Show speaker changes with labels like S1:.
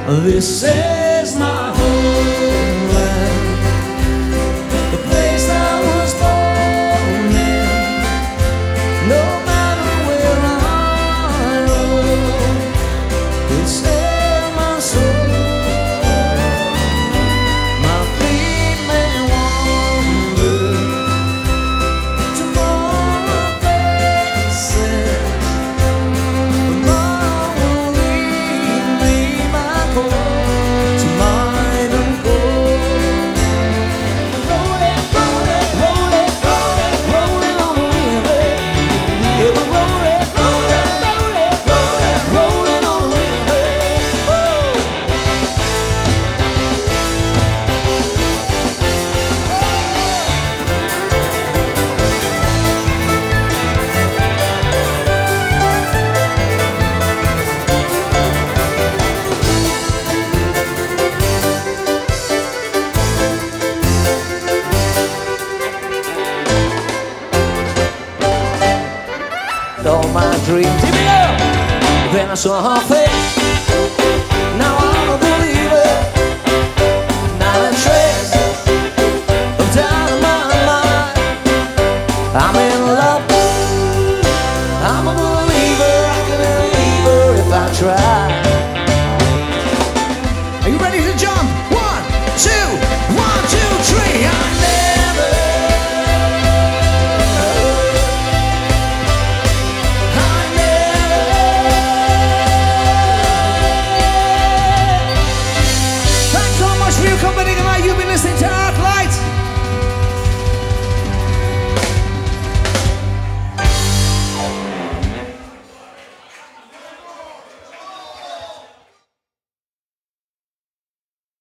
S1: This is my homeland, the place I was born in. No matter where I roam, will save my soul. My feet may wander to more places, but love will lead me back home to mine and gold. Rolling, rolling, rolling, rolling, rolling on the river. Yeah, we're rolling, rolling, rolling, rolling, rolling on the river. All my dreams, here we go. Then I saw her face.